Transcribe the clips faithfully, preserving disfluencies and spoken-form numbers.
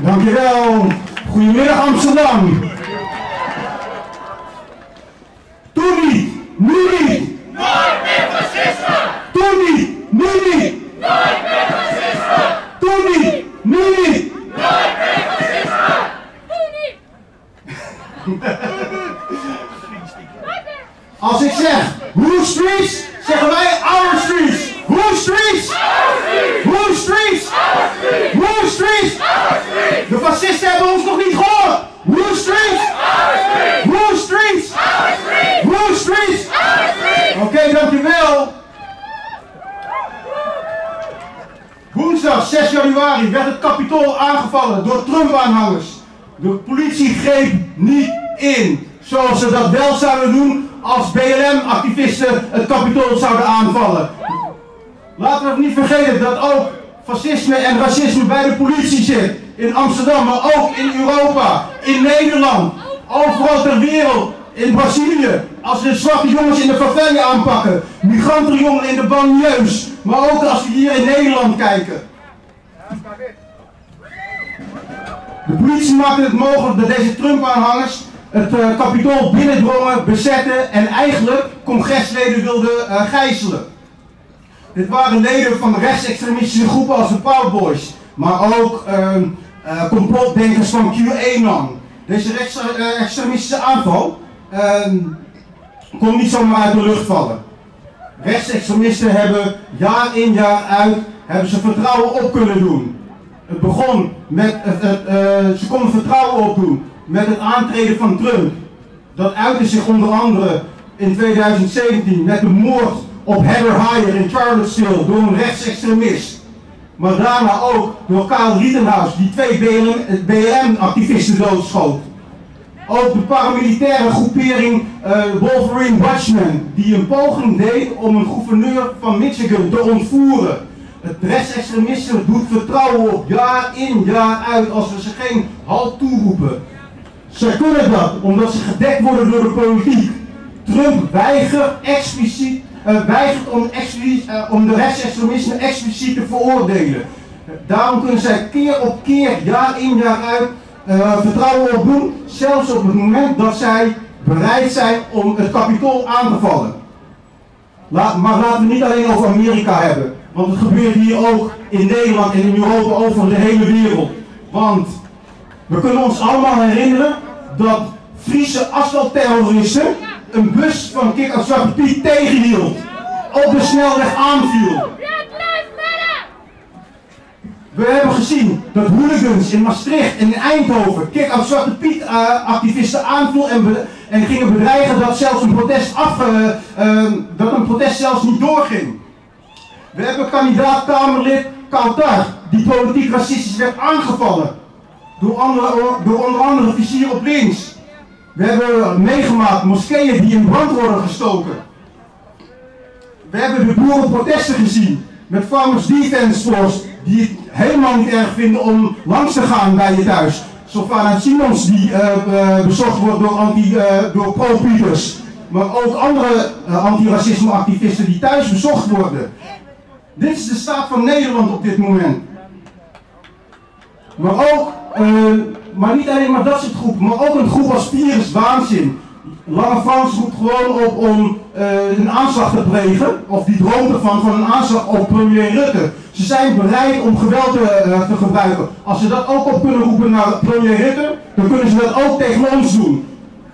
Dankjewel. Goedemiddag Amsterdam. Toen niet, nu niet. Nooit meer fascisme! Toen niet, nu niet. Nooit meer fascisme! Toen niet, nu niet. Nooit meer fascisme! Toen niet! Als ik zeg who streets, zeggen wij our streets. Who streets? Who streets? Who streets? De fascisten hebben ons nog niet gehoord. Who streets? Who streets? Who streets? Oké, okay, dankjewel. Woensdag zes januari werd het Capitool aangevallen door Trump-aanhangers. De politie greep niet in, zoals ze dat wel zouden doen als B L M-activisten het Capitool zouden aanvallen. Laten we niet vergeten dat ook fascisme en racisme bij de politie zit. In Amsterdam, maar ook in Europa, in Nederland, overal ter wereld, in Brazilië. Als we de zwarte jongens in de favela aanpakken, migrantenjongeren in de banlieues, maar ook als we hier in Nederland kijken. De politie maakte het mogelijk dat deze Trump-aanhangers het uh, Capitool binnendrongen, bezetten en eigenlijk congresleden wilden uh, gijzelen. Dit waren leden van rechtsextremistische groepen als de Proud Boys, maar ook uh, uh, complotdenkers van QAnon. Deze rechtsextremistische aanval uh, kon niet zomaar uit de lucht vallen. Rechtsextremisten hebben jaar in jaar uit hebben ze vertrouwen op kunnen doen. Het begon met, het, het, uh, ze konden vertrouwen opdoen met het aantreden van Trump. Dat uitte zich onder andere in tweeduizend zeventien met de moord op Heather Heyer in Charlottesville door een rechtsextremist. Maar daarna ook door Kyle Rittenhouse die twee B L M-activisten doodschoot. Ook de paramilitaire groepering uh, Wolverine Watchmen die een poging deed om een gouverneur van Michigan te ontvoeren. Het rechtsextremisme doet vertrouwen op jaar in jaar uit als we ze geen halt toeroepen. Ze kunnen dat omdat ze gedekt worden door de politiek. Trump weigert expliciet Uh, weigert om, uh, om de rechtsextremisme expliciet te veroordelen. Daarom kunnen zij keer op keer, jaar in jaar uit, uh, vertrouwen opdoen, zelfs op het moment dat zij bereid zijn om het Capitool aan te vallen. Laat, maar laten we niet alleen over Amerika hebben, want het gebeurt hier ook in Nederland en in Europa over de hele wereld. Want we kunnen ons allemaal herinneren dat Friese asfaltterroristen een bus van Kik of Zwarte Piet tegenhield, op de snelweg aanviel. We hebben gezien dat hooligans in Maastricht en in Eindhoven Kik of Zwarte Piet uh, activisten aanviel en, be en gingen bedreigen dat zelfs een protest af, uh, uh, dat een protest zelfs niet doorging. We hebben kandidaat-Kamerlid Kautar, die politiek racistisch werd aangevallen door, andere, door onder andere Vizier op links. We hebben meegemaakt moskeeën die in brand worden gestoken. We hebben de boerenprotesten gezien met Farmers Defence Force die het helemaal niet erg vinden om langs te gaan bij je thuis. Sylvana Simons die uh, uh, bezocht wordt door, anti, uh, door pro-Pieters. Maar ook andere uh, antiracisme activisten die thuis bezocht worden. Dit is de staat van Nederland op dit moment. Maar ook... Uh, Maar niet alleen maar dat soort groepen, maar ook een groep als Virus Waanzin. Lange Frans roept gewoon op om uh, een aanslag te plegen, of die droomt ervan van een aanslag op premier Rutte. Ze zijn bereid om geweld te, uh, te gebruiken. Als ze dat ook op kunnen roepen naar premier Rutte, dan kunnen ze dat ook tegen ons doen.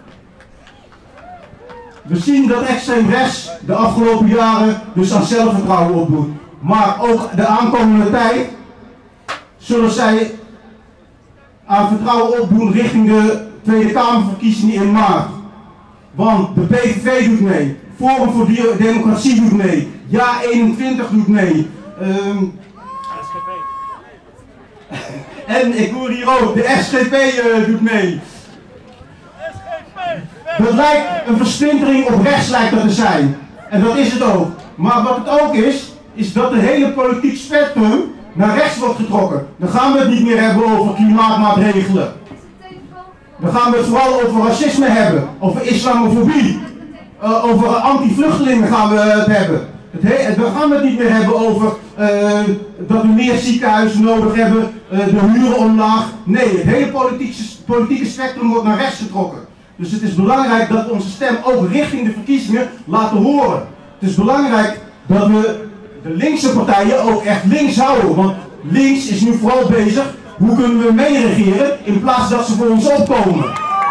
We zien dat extreem rechts de afgelopen jaren dus aan zelfvertrouwen opdoet. Maar ook de aankomende tijd zullen zij aan vertrouwen opdoen richting de Tweede Kamerverkiezingen in maart. Want de P V V doet mee, Forum voor Democratie doet mee, Ja eenentwintig doet mee. Um, S G P. En ik hoor hier ook, de S G P uh, doet mee. S G P. Dat lijkt een versplintering op rechts lijkt dat te zijn. En dat is het ook. Maar wat het ook is, is dat de hele politiek spectrum naar rechts wordt getrokken. Dan gaan we het niet meer hebben over klimaatmaatregelen. Dan gaan we het vooral over racisme hebben, over islamofobie, uh, over anti-vluchtelingen gaan we het hebben. Het Het we gaan het niet meer hebben over uh, dat we meer ziekenhuizen nodig hebben, uh, de huren omlaag. Nee, het hele politieke, politieke spectrum wordt naar rechts getrokken. Dus het is belangrijk dat we onze stem ook richting de verkiezingen laten horen. Het is belangrijk dat we de linkse partijen ook echt links houden. Want links is nu vooral bezig, hoe kunnen we meeregeren in plaats dat ze voor ons opkomen.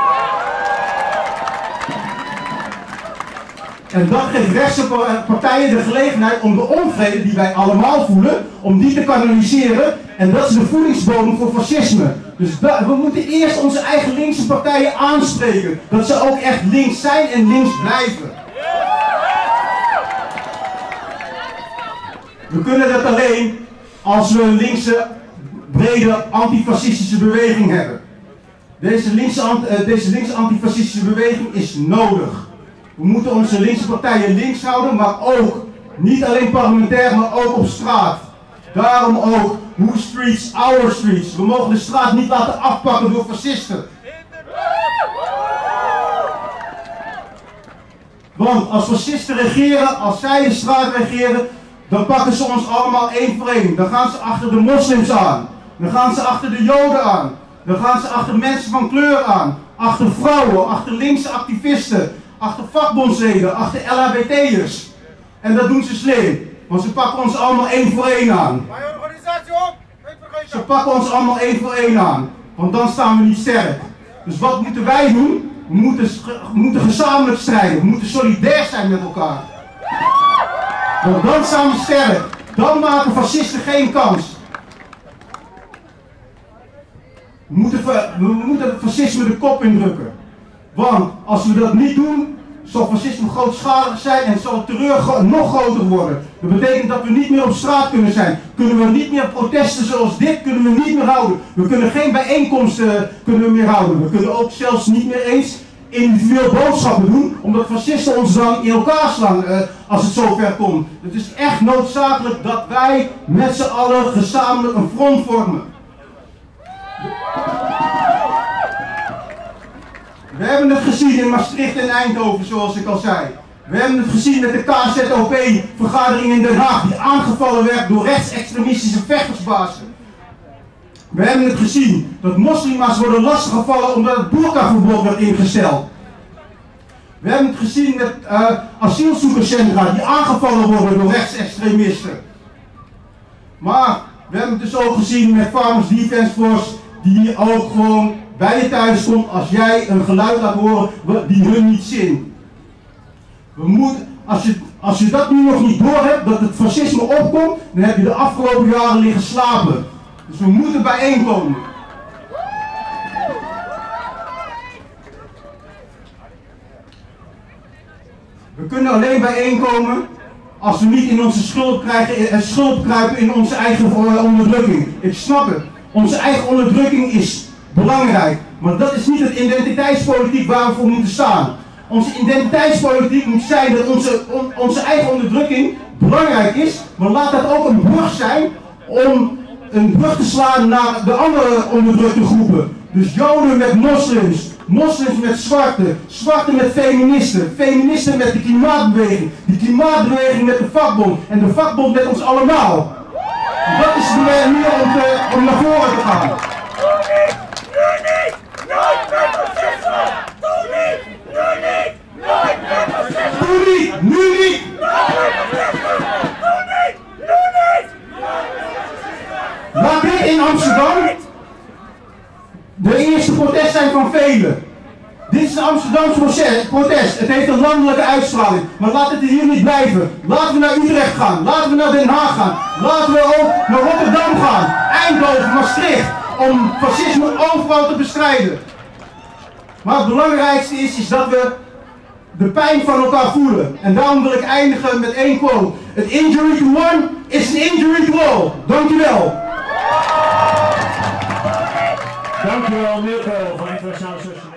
En dat geeft rechtse partijen de gelegenheid om de onvrede die wij allemaal voelen, om die te kanaliseren. En dat is de voedingsbodem voor fascisme. Dus dat, we moeten eerst onze eigen linkse partijen aanspreken. Dat ze ook echt links zijn en links blijven. We kunnen dat alleen als we een linkse, brede, antifascistische beweging hebben. Deze linkse, deze linkse antifascistische beweging is nodig. We moeten onze linkse partijen links houden, maar ook, niet alleen parlementair, maar ook op straat. Daarom ook, who streets, our streets. We mogen de straat niet laten afpakken door fascisten. Want als fascisten regeren, als zij de straat regeren, dan pakken ze ons allemaal één voor één. Dan gaan ze achter de moslims aan. Dan gaan ze achter de joden aan. Dan gaan ze achter mensen van kleur aan. Achter vrouwen, achter linkse activisten. Achter vakbondsleden, achter L H B T'ers. En dat doen ze slim. Want ze pakken ons allemaal één voor één aan. Ze pakken ons allemaal één voor één aan. Want dan staan we niet sterk. Dus wat moeten wij doen? We moeten, we moeten gezamenlijk strijden. We moeten solidair zijn met elkaar. Want dan staan we sterk. Dan maken fascisten geen kans. We moeten, we moeten het fascisme de kop indrukken. Want als we dat niet doen, zal fascisme grootschalig zijn en zal het terreur nog groter worden. Dat betekent dat we niet meer op straat kunnen zijn. Kunnen we niet meer protesten zoals dit, kunnen we niet meer houden. We kunnen geen bijeenkomsten kunnen we meer houden. We kunnen ook zelfs niet meer eens individueel boodschappen doen, omdat fascisten ons dan in elkaar slaan uh, als het zover komt. Het is echt noodzakelijk dat wij met z'n allen gezamenlijk een front vormen. We hebben het gezien in Maastricht en Eindhoven, zoals ik al zei. We hebben het gezien met de K Z O P-vergadering in Den Haag, die aangevallen werd door rechtsextremistische vechtersbazen. We hebben het gezien dat moslima's worden lastiggevallen omdat het boerkaverbod werd ingesteld. We hebben het gezien met uh, asielzoekerscentra die aangevallen worden door rechtsextremisten. Maar we hebben het dus ook gezien met Farmers Defence Force, die ook gewoon bij je thuis komt als jij een geluid laat horen die hun niet zint. We moeten, als, je, als je dat nu nog niet doorhebt, dat het fascisme opkomt, dan heb je de afgelopen jaren liggen slapen. Dus we moeten bijeenkomen. We kunnen alleen bijeenkomen als we niet in onze schulp krijgen en schulp kruipen in onze eigen onderdrukking. Ik snap het. Onze eigen onderdrukking is belangrijk. Maar dat is niet het identiteitspolitiek waar we voor moeten staan. Onze identiteitspolitiek moet zijn dat onze, on, onze eigen onderdrukking belangrijk is. Maar laat dat ook een brug zijn om een brug te slaan naar de andere onderdrukte groepen. Dus Joden met moslims, moslims met zwarten, zwarten met feministen, feministen met de klimaatbeweging, de klimaatbeweging met de vakbond en de vakbond met ons allemaal. Dat is de manier om, te, om naar voren te gaan. Doe niet! Nu niet! Nooit meer fascisme! Doe niet! Nu niet! Nooit meer fascisme! Doe niet! Nu niet! Nooit meer fascisme! Doe niet! Nu niet! Laat dit in Amsterdam de eerste protest zijn van velen. Dit is een Amsterdamse protest. Het heeft een landelijke uitstraling. Maar laat het hier niet blijven. Laten we naar Utrecht gaan. Laten we naar Den Haag gaan. Laten we ook naar Rotterdam gaan. Eindhoven, Maastricht. Om fascisme overal te bestrijden. Maar het belangrijkste is, is dat we de pijn van elkaar voelen. En daarom wil ik eindigen met één quote. An injury to one is an injury to all. Dankjewel. Dankjewel Mirko van Internationale Sociëteit.